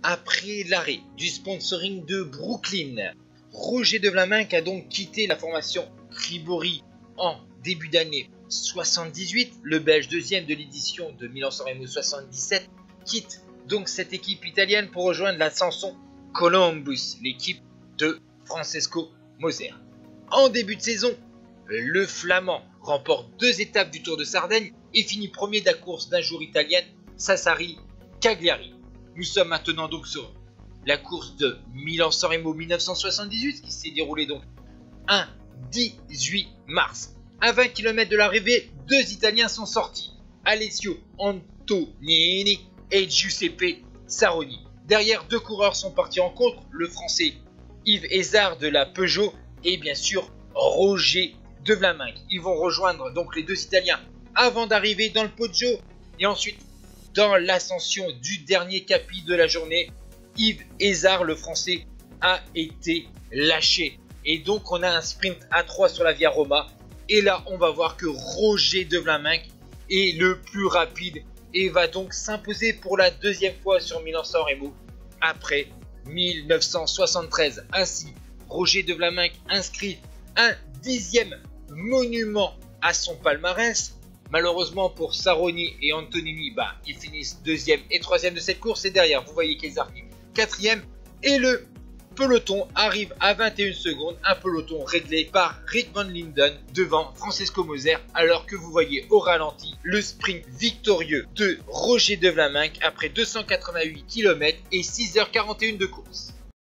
après l'arrêt du sponsoring de Brooklyn, Roger de Vlaminck a donc quitté la formation Cribori en début d'année 78. Le Belge deuxième de l'édition de Milan-San Remo 77 quitte donc cette équipe italienne pour rejoindre la Samson Columbus, l'équipe de Francesco Moser. En début de saison, le Flamand remporte 2 étapes du Tour de Sardaigne et finit premier de la course d'un jour italienne Sassari-Cagliari. Nous sommes maintenant donc sur la course de Milan-San Remo 1978 qui s'est déroulée donc un 18 mars. À 20 km de l'arrivée, 2 Italiens sont sortis, Alessio Antonini et Giuseppe Saroni. Derrière, 2 coureurs sont partis en contre, le Français Yves Hézard de la Peugeot et bien sûr Roger de Vlaminck. Ils vont rejoindre donc les 2 Italiens avant d'arriver dans le Poggio et ensuite dans l'ascension du dernier capi de la journée. Yves Hézard, le Français, a été lâché. Et donc on a un sprint à 3 sur la Via Roma. Et là on va voir que Roger de Vlaminck est le plus rapide et va donc s'imposer pour la 2e fois sur Milan-San Remo après 1973. Ainsi, Roger de Vlaminck inscrit un 10e monument à son palmarès. Malheureusement pour Saroni et Antonini, ils finissent 2e et 3e de cette course. Et derrière, vous voyez qu'Hézard est 4e. Et le peloton arrive à 21 secondes. Un peloton réglé par Rick Van Linden devant Francesco Moser. Alors que vous voyez au ralenti le sprint victorieux de Roger de Vlaminck après 288 km et 6h41 de course.